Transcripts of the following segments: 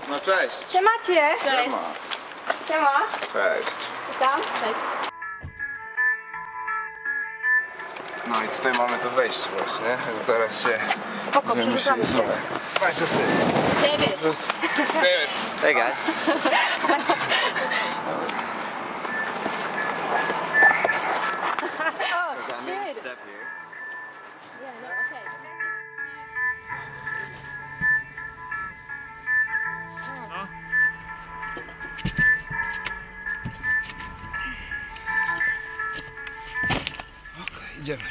No cześć. Siemacie. Cześć. Siema. Cześć. Witam. Cześć. No i tutaj mamy to wejście właśnie, więc zaraz się... Spoko, przerzucamy się. David. David. Hey guys. Oh, shit. Stuff here. Yeah, no, okay. Idziemy.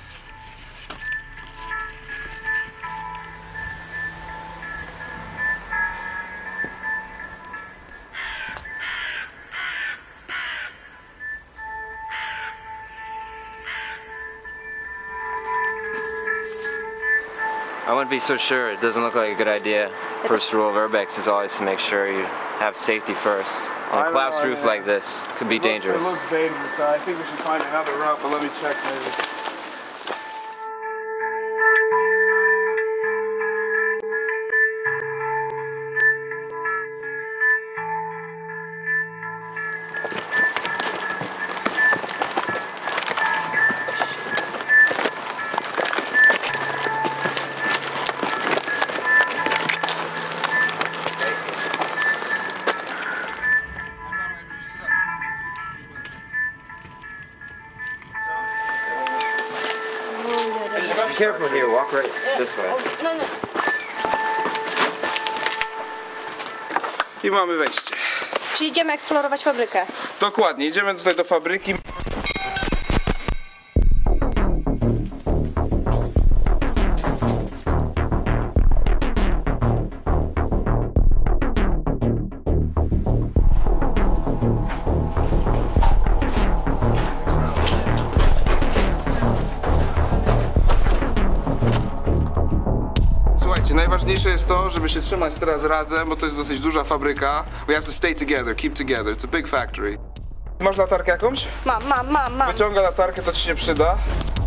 I wouldn't be so sure. It doesn't look like a good idea. First rule of urbex is always to make sure you have safety first. On a collapsed roof like this could be dangerous. It looks dangerous. I think we should find another route, but let me check maybe. Be careful here. Walk right this way. No, no. I mamy wejście. Czy idziemy eksplorować fabrykę? Dokładnie, idziemy tutaj do fabryki. Słuchajcie, najważniejsze jest to, żeby się trzymać teraz razem, bo to jest dosyć duża fabryka. We have to stay together, keep together. It's a big factory. Masz latarkę jakąś? Mam. Wyciąga latarkę, to ci się przyda.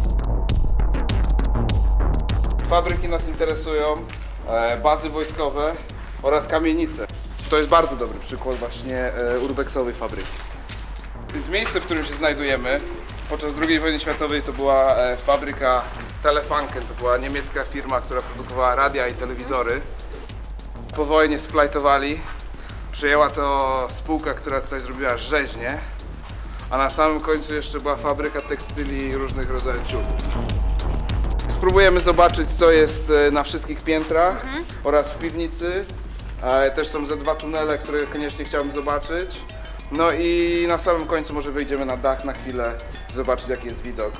Fabryki nas interesują, bazy wojskowe oraz kamienice. To jest bardzo dobry przykład właśnie urbexowej fabryki. Więc miejsce, w którym się znajdujemy, podczas II wojny światowej to była fabryka Telefunken, to była niemiecka firma, która produkowała radia i telewizory. Po wojnie splajtowali, przejęła to spółka, która tutaj zrobiła rzeźnię, a na samym końcu jeszcze była fabryka tekstyli i różnych rodzajów ciuchów. Spróbujemy zobaczyć, co jest na wszystkich piętrach oraz w piwnicy. Też są ze 2 tunele, które koniecznie chciałbym zobaczyć. No i na samym końcu może wyjdziemy na dach na chwilę, zobaczyć jaki jest widok.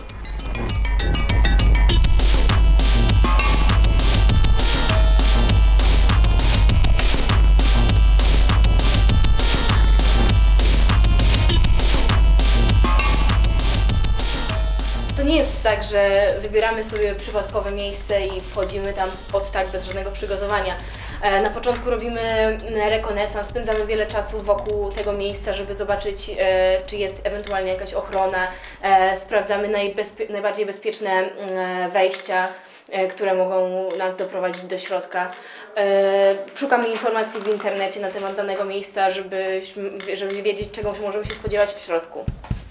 To nie jest tak, że wybieramy sobie przypadkowe miejsce i wchodzimy tam od tak, bez żadnego przygotowania. Na początku robimy rekonesans, spędzamy wiele czasu wokół tego miejsca, żeby zobaczyć, czy jest ewentualnie jakaś ochrona. Sprawdzamy najbardziej bezpieczne wejścia, które mogą nas doprowadzić do środka. Szukamy informacji w internecie na temat danego miejsca, żeby wiedzieć, czego możemy się spodziewać w środku.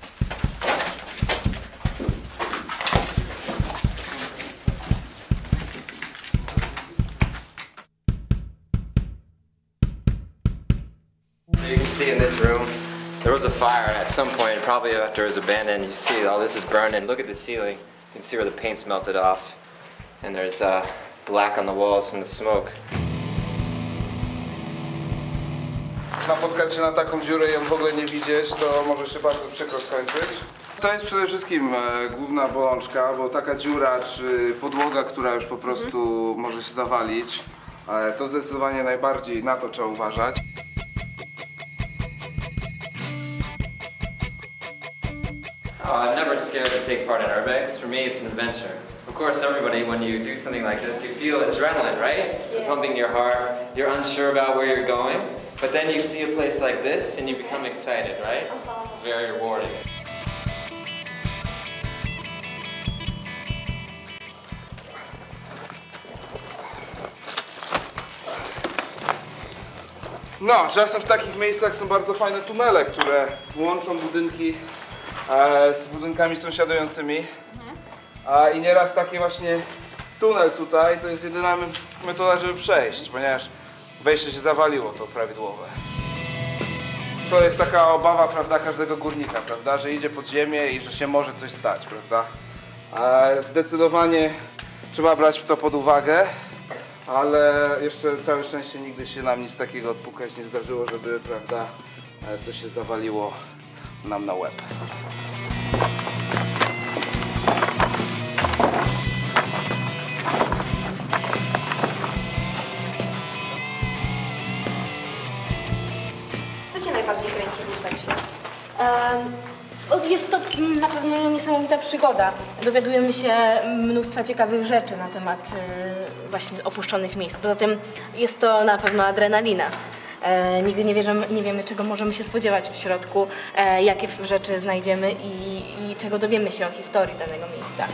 You can see in this room, there was a fire at some point, probably after it was abandoned. You see all this is burning. Look at the ceiling. You can see where the paint's melted off. And there's black on the walls from the smoke. Napotkać się na taką dziurę i ją w ogóle nie widzieć, to może się bardzo przykro skończyć. To jest przede wszystkim główna bolączka, bo taka dziura czy podłoga, która już po prostu może się zawalić, to zdecydowanie najbardziej na to trzeba uważać. I'm never scared to take part in urbex. For me, it's an adventure. Of course, everybody, when you do something like this, you feel adrenaline, right? Yeah. Pumping in your heart. You're unsure about where you're going, but then you see a place like this and you become excited, right? It's very rewarding. No, czasem w takich miejscach są bardzo fajne tunele, które łączą budynki z budynkami sąsiadującymi. I nieraz taki właśnie tunel tutaj to jest jedyna metoda, żeby przejść, ponieważ wejście się zawaliło to prawidłowe. To jest taka obawa, prawda, każdego górnika, prawda, że idzie pod ziemię i że się może coś stać, prawda. Zdecydowanie trzeba brać to pod uwagę, ale jeszcze całe szczęście nigdy się nam nic takiego odpukać nie zdarzyło, żeby, prawda, coś się zawaliło nam na łeb. Co Cię najbardziej kręci w Urbexie? Jest to na pewno niesamowita przygoda. Dowiadujemy się mnóstwa ciekawych rzeczy na temat właśnie opuszczonych miejsc. Poza tym jest to na pewno adrenalina. Nigdy nie wiemy, czego możemy się spodziewać w środku, jakie rzeczy znajdziemy i czego dowiemy się o historii danego miejsca.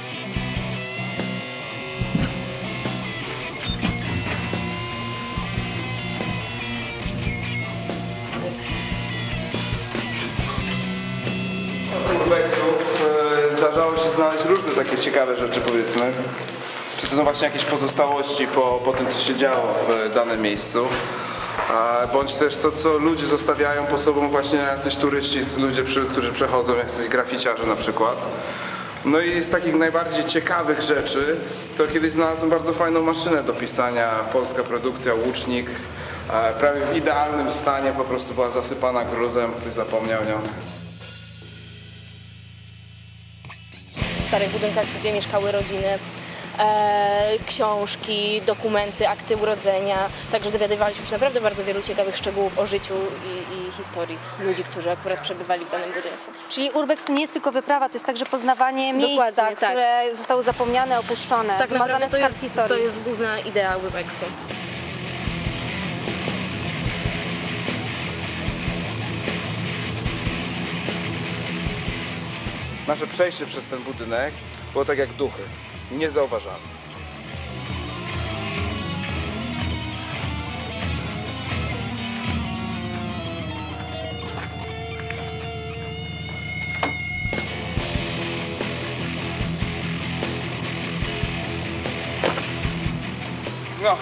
Urbexów zdarzało się znaleźć różne takie ciekawe rzeczy, powiedzmy. Czy to są właśnie jakieś pozostałości po tym, co się działo w danym miejscu. Bądź też to, co ludzie zostawiają po sobą, właśnie jacyś turyści, ludzie, którzy przechodzą, jacyś graficiarze na przykład. No i z takich najbardziej ciekawych rzeczy, to kiedyś znalazłem bardzo fajną maszynę do pisania, polska produkcja, łucznik. Prawie w idealnym stanie, po prostu była zasypana gruzem, ktoś zapomniał nią. W starych budynkach, gdzie mieszkały rodziny, książki, dokumenty, akty urodzenia. Także dowiadywaliśmy się naprawdę bardzo wielu ciekawych szczegółów o życiu i historii ludzi, którzy akurat przebywali w danym budynku. Czyli Urbex to nie jest tylko wyprawa, to jest także poznawanie Dokładnie, miejsca, tak. które zostały zapomniane, opuszczone, Tak naprawdę wymazane z kart historii. to jest główna idea Urbexu. Nasze przejście przez ten budynek było tak jak duchy, niezauważalne. No,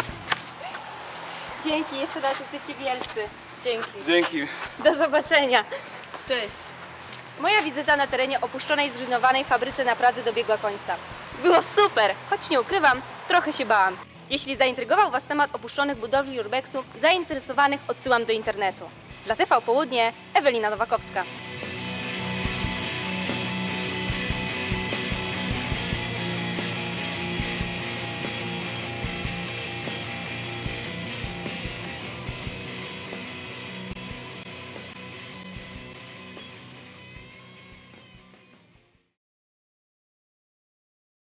Dzięki, jeszcze raz jesteście wielcy. Dzięki. dzięki. Do zobaczenia. Cześć. Moja wizyta na terenie opuszczonej, zrujnowanej fabryce na Pradze dobiegła końca. Było super, choć nie ukrywam, trochę się bałam. Jeśli zaintrygował Was temat opuszczonych budowli Urbexu, zainteresowanych odsyłam do internetu. Dla TV Południe, Ewelina Nowakowska.